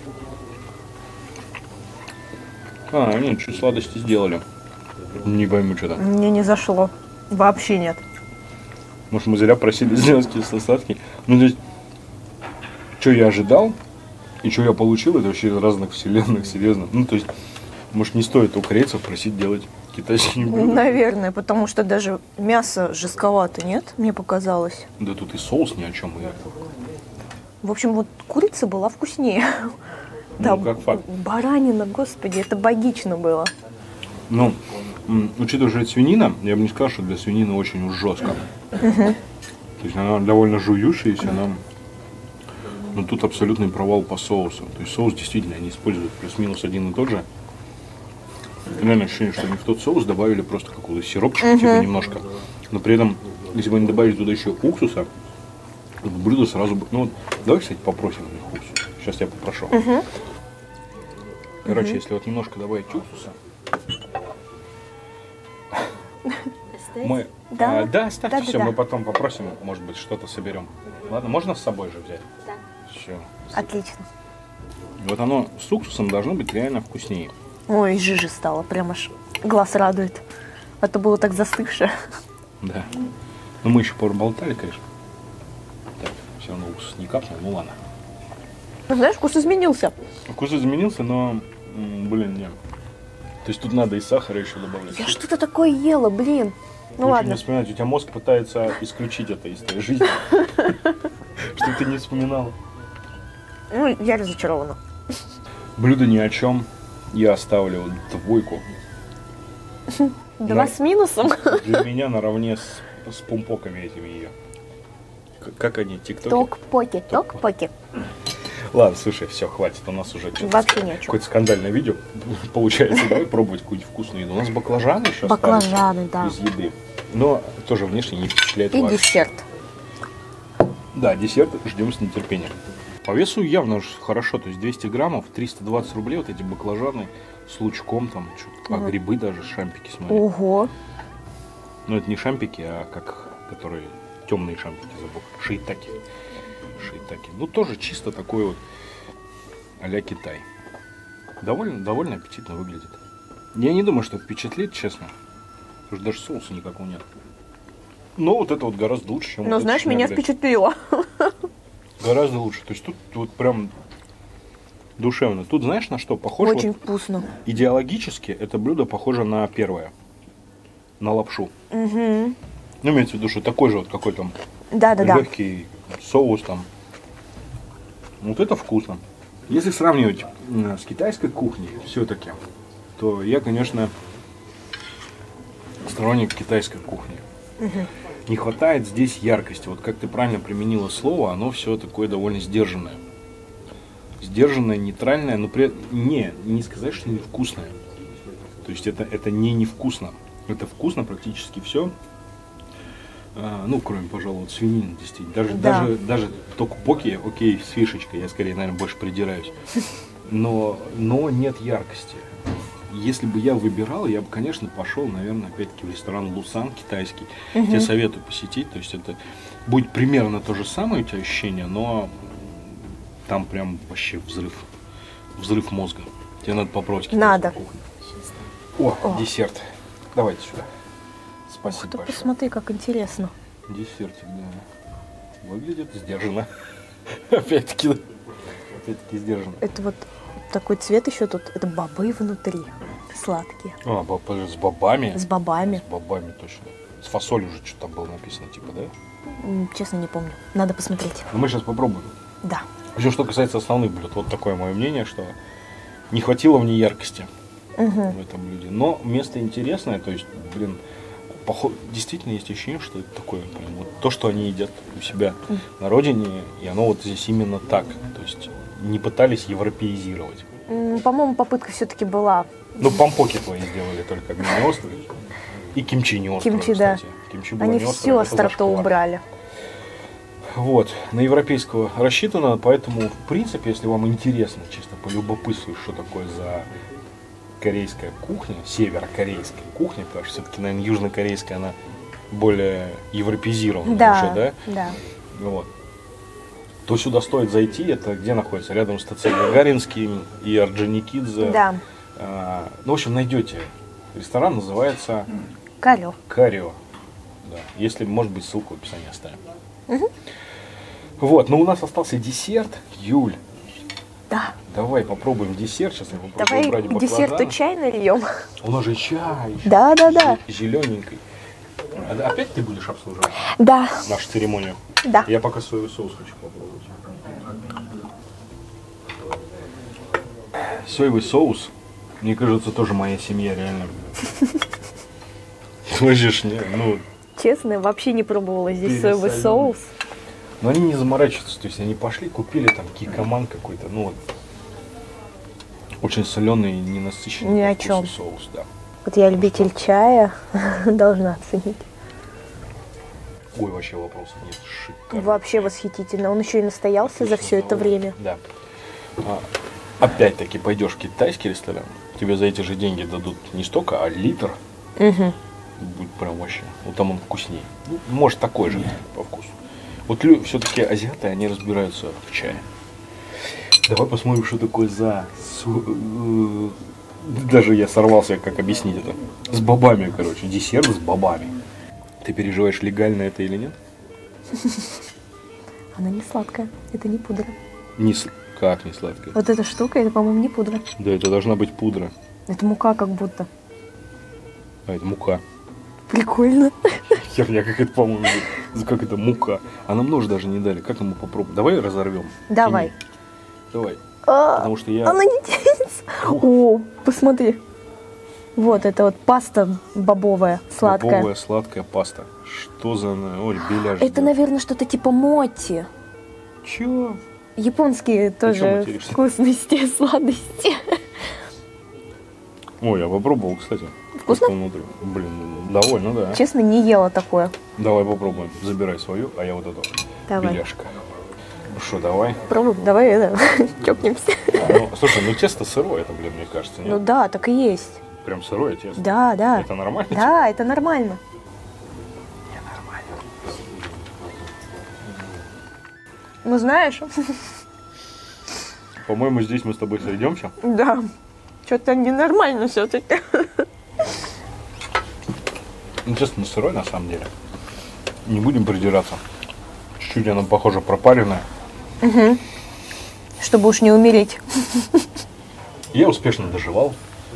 [SPEAKER 1] Нет, чуть сладости сделали. Не пойму, что там.
[SPEAKER 2] Мне не зашло. Вообще нет.
[SPEAKER 1] Может, мы зря просили сделать кисло-сладкий. Ну, здесь, что я ожидал и что я получил, это вообще из разных вселенных, серьезно. Ну, то есть, может, не стоит у корейцев просить делать китайские блюда.
[SPEAKER 2] Наверное, потому что даже мясо жестковато, нет? Мне показалось.
[SPEAKER 1] Да тут и соус ни о чем.
[SPEAKER 2] В общем, вот курица была вкуснее.
[SPEAKER 1] Ну, как факт.
[SPEAKER 2] Баранина, господи, это богично было.
[SPEAKER 1] Ну, учитывая, что это свинина, я бы не сказал, что для свинины очень уж жестко. То есть она довольно жующаяся, она... Но тут абсолютный провал по соусу. То есть соус действительно они используют плюс-минус один и тот же. Реально ощущение, что они в тот соус добавили просто какого-то сиропчика, типа немножко. Но при этом, если бы они добавили туда еще уксуса, блюдо сразу бы... Ну вот, давай, кстати, попросим у них уксус. Сейчас я попрошу. Короче, если вот немножко добавить уксуса... Мы...
[SPEAKER 2] Да?
[SPEAKER 1] Да, оставьте
[SPEAKER 2] Да,
[SPEAKER 1] все,
[SPEAKER 2] да.
[SPEAKER 1] мы потом попросим, может быть, что-то соберем. Ладно, можно с собой же взять?
[SPEAKER 3] Да.
[SPEAKER 1] Все.
[SPEAKER 2] Отлично.
[SPEAKER 1] Вот оно с уксусом должно быть реально вкуснее.
[SPEAKER 2] Ой, жижи стало, прям аж глаз радует. А то было так застывшее.
[SPEAKER 1] Да. Но мы еще поболтали, конечно. Так, все равно уксус не капнул, ну ладно.
[SPEAKER 2] Ну, знаешь, вкус изменился.
[SPEAKER 1] Вкус изменился, но, блин, нет. То есть тут надо и сахара еще добавлять.
[SPEAKER 2] Я что-то такое ела, блин. Ну
[SPEAKER 1] Лучше
[SPEAKER 2] ладно.
[SPEAKER 1] не вспоминать, у тебя мозг пытается исключить это из твоей жизни. Что ты не вспоминала.
[SPEAKER 2] Ну, я разочарована.
[SPEAKER 1] Блюдо ни о чем. Я оставлю 2.
[SPEAKER 2] 2 с минусом.
[SPEAKER 1] Для меня наравне с пумпоками этими ее. Как они, тиктоки?
[SPEAKER 2] Ток-поки, ток-поки.
[SPEAKER 1] Ладно, слушай, все, хватит, у нас уже
[SPEAKER 2] Вообще ни о чем.
[SPEAKER 1] какое-то скандальное видео получается. Давай пробовать какую-нибудь вкусную еду. У нас баклажаны еще
[SPEAKER 2] Баклажаны, да.
[SPEAKER 1] из еды. Но тоже внешне не впечатляет
[SPEAKER 2] И
[SPEAKER 1] вообще.
[SPEAKER 2] десерт.
[SPEAKER 1] Да, десерт ждем с нетерпением. По весу явно хорошо, то есть 200 граммов, 320 рублей, вот эти баклажаны с лучком, там, а грибы даже, шампики, смотри.
[SPEAKER 2] Ого.
[SPEAKER 1] Ну, это не шампики, а как, которые темные шампики, забыл, шиитаки. Шиитаки. Ну, тоже чисто такой вот а-ля Китай. Довольно аппетитно выглядит. Я не думаю, что впечатлит, честно. Потому что даже соуса никакого нет. Но вот это вот гораздо лучше, чем
[SPEAKER 2] Ну,
[SPEAKER 1] вот это,
[SPEAKER 2] знаешь,
[SPEAKER 1] что я,
[SPEAKER 2] меня
[SPEAKER 1] блядь,
[SPEAKER 2] впечатлило.
[SPEAKER 1] Гораздо лучше. То есть тут вот прям душевно. Тут знаешь, на что похоже?
[SPEAKER 2] Очень
[SPEAKER 1] Вот
[SPEAKER 2] вкусно.
[SPEAKER 1] идеологически это блюдо похоже на первое. На лапшу.
[SPEAKER 2] Угу.
[SPEAKER 1] Ну, имеется в виду, что такой же вот какой-то
[SPEAKER 2] Да-да-да.
[SPEAKER 1] легкий соус там. Вот это вкусно. Если сравнивать с китайской кухней все-таки, то я, конечно, сторонник китайской кухни. Не хватает здесь яркости. Вот как ты правильно применила слово, оно все такое довольно сдержанное. Сдержанное, нейтральное, но при этом не сказать, что невкусное. То есть это не невкусно. Это вкусно практически все. Ну, кроме, пожалуй, вот свинины действительно. Даже токпоки, окей, с фишечкой, я скорее, наверное, больше придираюсь. Но нет яркости. Если бы я выбирал, я бы, конечно, пошел, наверное, опять-таки в ресторан Лусан китайский. Тебе советую посетить. То есть это будет примерно то же самое у тебя ощущение, но там прям вообще взрыв мозга. Тебе надо попробовать китайскую кухню. О, десерт. Давайте сюда. Спасибо большое.
[SPEAKER 2] Посмотри, как интересно.
[SPEAKER 1] Десертик, да. Выглядит сдержанно. Опять-таки сдержанно.
[SPEAKER 2] Это вот такой цвет еще тут. Это бобы внутри. Сладкие.
[SPEAKER 1] С бобами?
[SPEAKER 2] С бобами.
[SPEAKER 1] С бобами, точно. С фасолью уже что-то там было написано, типа, да?
[SPEAKER 2] Честно, не помню. Надо посмотреть.
[SPEAKER 1] Но мы сейчас попробуем.
[SPEAKER 2] Да.
[SPEAKER 1] Еще что касается основных блюд, вот такое мое мнение, что не хватило мне яркости в этом блюде. Но место интересное, то есть, действительно есть ощущение, что это такое, прям, вот то, что они едят у себя на родине, и оно вот здесь именно так. То есть не пытались европеизировать.
[SPEAKER 2] По-моему, попытка все-таки была.
[SPEAKER 1] Ну, пампоки твои сделали только не острые. И кимчи не острые,
[SPEAKER 2] Кимчи,
[SPEAKER 1] кстати.
[SPEAKER 2] да.
[SPEAKER 1] Кимчи было
[SPEAKER 2] Они
[SPEAKER 1] не острое,
[SPEAKER 2] всю
[SPEAKER 1] это
[SPEAKER 2] остроту
[SPEAKER 1] зашквар.
[SPEAKER 2] убрали.
[SPEAKER 1] Вот, на европейского рассчитано, поэтому, в принципе, если вам интересно, чисто полюбопытствовать, что такое за корейская кухня, северокорейская кухня, потому что все-таки, наверное, южнокорейская, она более европеизирована уже, да?
[SPEAKER 2] Да.
[SPEAKER 1] Вот. То сюда стоит зайти, это где находится? Рядом с ТЦ Гагаринским и Орджоникидзе.
[SPEAKER 2] Да.
[SPEAKER 1] Ну, в общем, найдете. Ресторан называется
[SPEAKER 2] Карио.
[SPEAKER 1] Карио. Да. Если, может быть, ссылку в описании оставим. Вот, но у нас остался десерт. Юль,
[SPEAKER 2] Да.
[SPEAKER 1] давай попробуем десерт. Сейчас я попробую
[SPEAKER 2] Давай
[SPEAKER 1] брать
[SPEAKER 2] к десерту чай нальем.
[SPEAKER 1] У нас же чай.
[SPEAKER 2] Да.
[SPEAKER 1] Зелененький. Опять ты будешь обслуживать
[SPEAKER 2] Да.
[SPEAKER 1] нашу церемонию?
[SPEAKER 2] Да.
[SPEAKER 1] Я пока соевый соус хочу попробовать. Соевый соус, мне кажется, тоже моя семья, реально. Слышишь, ну...
[SPEAKER 2] Честно, вообще не пробовала здесь соевый соус.
[SPEAKER 1] Но они не заморачиваются, то есть они пошли, купили там кикоман какой-то, ну вот, очень соленый, ненасыщенный
[SPEAKER 2] Ни о
[SPEAKER 1] по вкусу
[SPEAKER 2] чем.
[SPEAKER 1] соус, да.
[SPEAKER 2] Вот я любитель чая, должна оценить.
[SPEAKER 1] Ой, вообще вопросов нет, шикарно.
[SPEAKER 2] Вообще восхитительно. Он еще и настоялся за все это время.
[SPEAKER 1] Да. Опять-таки пойдешь в китайский ресторан, тебе за эти же деньги дадут не столько, а литр. Будет прям вообще, вот там он вкуснее. Ну, может, такой же по вкусу. Вот все-таки азиаты, они разбираются в чае. Давай посмотрим, что такое за... Даже я сорвался, как объяснить это. С бобами, короче. Десерт с бобами. Ты переживаешь, легально это или нет?
[SPEAKER 2] Она не сладкая, это не пудра.
[SPEAKER 1] Как не сладкая?
[SPEAKER 2] Вот эта штука, это, по-моему, не пудра.
[SPEAKER 1] Да, это должна быть пудра.
[SPEAKER 2] Это мука как будто.
[SPEAKER 1] А, это мука.
[SPEAKER 2] Прикольно.
[SPEAKER 1] Херня, как это, по-моему, как это мука. А нам нож даже не дали. Как мы попробуем? Давай разорвем.
[SPEAKER 2] Давай.
[SPEAKER 1] Тяни. Давай. Потому что я...
[SPEAKER 2] Она не тянется. О, посмотри. Вот, это вот паста бобовая, сладкая.
[SPEAKER 1] Бобовая сладкая паста. Что за... Ой, беляш.
[SPEAKER 2] Это, наверное, что-то типа моти.
[SPEAKER 1] Чё?
[SPEAKER 2] Японские тоже
[SPEAKER 1] материшься?
[SPEAKER 2] вкусности, сладости.
[SPEAKER 1] Ой, я попробовал, кстати.
[SPEAKER 2] Вкусно?
[SPEAKER 1] Внутри. Блин, довольно, да.
[SPEAKER 2] Честно, не ела такое.
[SPEAKER 1] Давай попробуем. Забирай свою, а я вот эту.
[SPEAKER 2] Давай.
[SPEAKER 1] Беляшка. Ну что, давай.
[SPEAKER 2] Пробуем, давай это, чокнемся.
[SPEAKER 1] Ну, слушай, ну тесто сырое это, блин, мне кажется,
[SPEAKER 2] Ну
[SPEAKER 1] нет?
[SPEAKER 2] да, так и есть.
[SPEAKER 1] Прям сырое тесто.
[SPEAKER 2] Да.
[SPEAKER 1] Это нормально?
[SPEAKER 2] Да, это нормально. Ну знаешь,
[SPEAKER 1] По-моему, здесь мы с тобой сойдемся.
[SPEAKER 2] да, что-то ненормально все-таки.
[SPEAKER 1] Ну, тесто не сырое, на самом деле. Не будем придираться. Чуть-чуть оно похоже пропаренное.
[SPEAKER 2] Чтобы уж не умереть.
[SPEAKER 1] Я успешно доживал.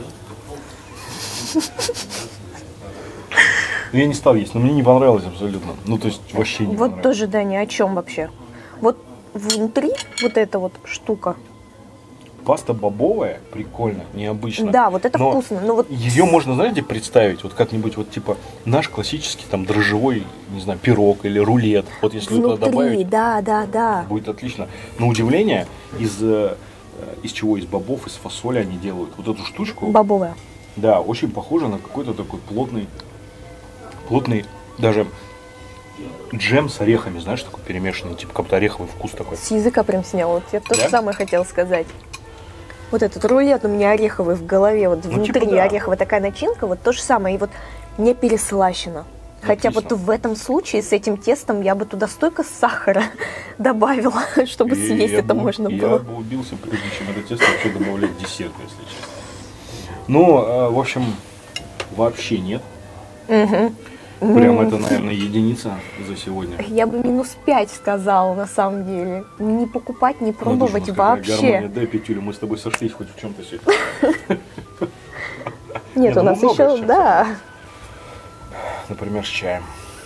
[SPEAKER 1] Я не стал есть, но мне не понравилось абсолютно. Ну, то есть вообще не
[SPEAKER 2] Вот
[SPEAKER 1] понравилось.
[SPEAKER 2] тоже, да, ни о чем вообще. Вот внутри вот эта вот штука,
[SPEAKER 1] паста бобовая, прикольно, необычно.
[SPEAKER 2] Да, вот это
[SPEAKER 1] Но
[SPEAKER 2] вкусно. Ну вот
[SPEAKER 1] ее можно, знаете, представить, вот как-нибудь, вот типа наш классический там дрожжевой, не знаю, пирог или рулет. Вот если вы туда
[SPEAKER 2] внутри,
[SPEAKER 1] добавить,
[SPEAKER 2] да.
[SPEAKER 1] будет отлично. На удивление, из чего? Из бобов, из фасоли они делают вот эту штучку.
[SPEAKER 2] Бобовая.
[SPEAKER 1] Да, очень похоже на какой-то такой плотный даже джем с орехами, знаешь, такой перемешанный, типа как-то ореховый вкус такой.
[SPEAKER 2] С языка прям снял. Вот я то же
[SPEAKER 1] Да?
[SPEAKER 2] самое хотела сказать. Вот этот рулет у меня ореховый в голове, вот
[SPEAKER 1] Ну,
[SPEAKER 2] внутри
[SPEAKER 1] типа да.
[SPEAKER 2] ореховая такая начинка, вот то же самое, и вот не переслащено. Хотя вот
[SPEAKER 1] Отлично.
[SPEAKER 2] в этом случае с этим тестом я бы туда столько сахара добавила, чтобы
[SPEAKER 1] И
[SPEAKER 2] съесть
[SPEAKER 1] я
[SPEAKER 2] это
[SPEAKER 1] бы-
[SPEAKER 2] можно
[SPEAKER 1] Я
[SPEAKER 2] было.
[SPEAKER 1] бы убился, прежде чем это тесто вообще добавлять в десерт, если честно. Ну, в общем, вообще нет. Прям это, наверное, единица за сегодня.
[SPEAKER 2] Я бы -5 сказала, на самом деле. Не покупать, не
[SPEAKER 1] Ну, слушай,
[SPEAKER 2] пробовать
[SPEAKER 1] у нас какая
[SPEAKER 2] вообще.
[SPEAKER 1] гармония. Дай пятюлю, мы с тобой сошлись хоть в чем-то сегодня.
[SPEAKER 2] Нет,
[SPEAKER 1] Не,
[SPEAKER 2] у
[SPEAKER 1] ну
[SPEAKER 2] нас
[SPEAKER 1] много
[SPEAKER 2] еще,
[SPEAKER 1] сейчас.
[SPEAKER 2] да.
[SPEAKER 1] Например, с чаем.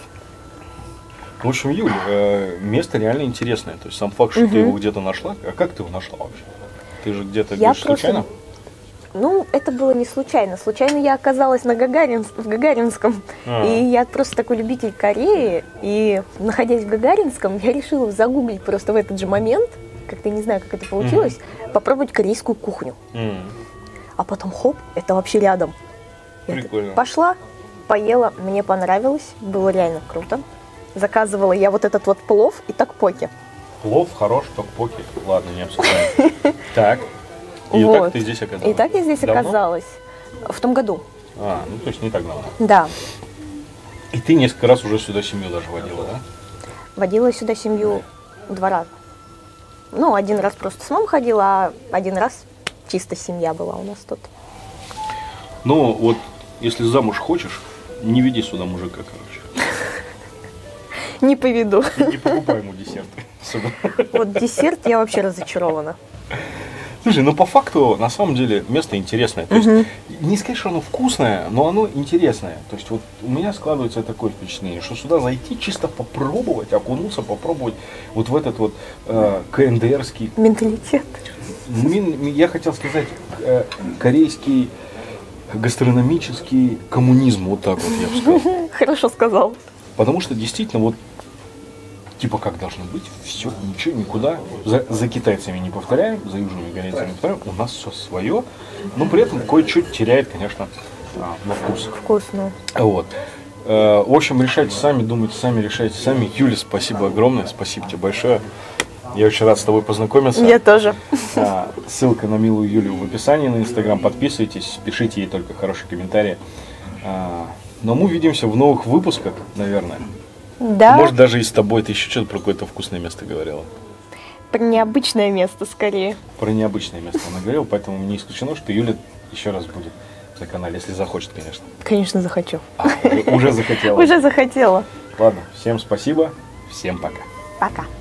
[SPEAKER 1] В общем, Юль, место реально интересное. То есть сам факт, что ты его где-то нашла. А как ты его нашла вообще? Ты же где-то
[SPEAKER 2] Я
[SPEAKER 1] говоришь,
[SPEAKER 2] просто-
[SPEAKER 1] случайно?
[SPEAKER 2] Ну, это было не случайно. Случайно я оказалась в Гагаринском.
[SPEAKER 1] А.
[SPEAKER 2] И я просто такой любитель Кореи. И, находясь в Гагаринском, я решила загуглить просто в этот же момент, как-то не знаю, как это получилось, попробовать корейскую кухню. А потом, хоп, это вообще рядом. Я
[SPEAKER 1] Прикольно.
[SPEAKER 2] пошла, поела, мне понравилось, было реально круто. Заказывала я вот этот вот плов и токпоки.
[SPEAKER 1] Плов хорош, токпоки. Ладно, не обсуждаем. Так. И
[SPEAKER 2] Вот.
[SPEAKER 1] так ты здесь оказалась?
[SPEAKER 2] И так я здесь
[SPEAKER 1] Давно?
[SPEAKER 2] оказалась. В том году.
[SPEAKER 1] А, ну то есть не так давно.
[SPEAKER 2] Да.
[SPEAKER 1] И ты несколько раз уже сюда семью даже водила, да?
[SPEAKER 2] Водила сюда семью 2 раза. Ну, 1 раз просто с мамой ходила, а 1 раз чисто семья была у нас тут.
[SPEAKER 1] Ну, вот, если замуж хочешь, не веди сюда мужика, короче.
[SPEAKER 2] Не поведу.
[SPEAKER 1] Не покупай ему десерты сюда.
[SPEAKER 2] Вот десерт я вообще разочарована.
[SPEAKER 1] Слушай, ну по факту, на самом деле, место интересное. То есть, не сказать, что оно вкусное, но оно интересное. То есть, вот у меня складывается такое впечатление, что сюда зайти, чисто попробовать, окунуться, попробовать вот в этот вот КНДРский,
[SPEAKER 2] Менталитет.
[SPEAKER 1] я хотел сказать, корейский гастрономический коммунизм, вот так вот я бы сказал.
[SPEAKER 2] Хорошо сказал.
[SPEAKER 1] Потому что действительно вот типа как должно быть, все, ничего, никуда. За китайцами не повторяем, за южными корейцами не повторяем, у нас все свое, но при этом кое-что теряет, конечно, на вкус.
[SPEAKER 2] Вкусно.
[SPEAKER 1] Вот. В общем, решайте сами, думайте сами, решайте сами. Юля, спасибо огромное, спасибо тебе большое. Я очень рад с тобой познакомиться.
[SPEAKER 2] Я тоже.
[SPEAKER 1] Ссылка на милую Юлю в описании на Инстаграм. Подписывайтесь, пишите ей только хорошие комментарии. Но мы увидимся в новых выпусках, наверное.
[SPEAKER 2] Да,
[SPEAKER 1] Может, даже и с тобой. Ты еще что-то про какое-то вкусное место говорила.
[SPEAKER 2] про необычное место скорее.
[SPEAKER 1] Про необычное место она говорила, поэтому не исключено, что Юля еще раз будет на канале, если захочет, конечно.
[SPEAKER 2] Конечно, захочу.
[SPEAKER 1] Уже захотела.
[SPEAKER 2] Уже захотела.
[SPEAKER 1] Ладно, всем спасибо, всем пока.
[SPEAKER 2] Пока.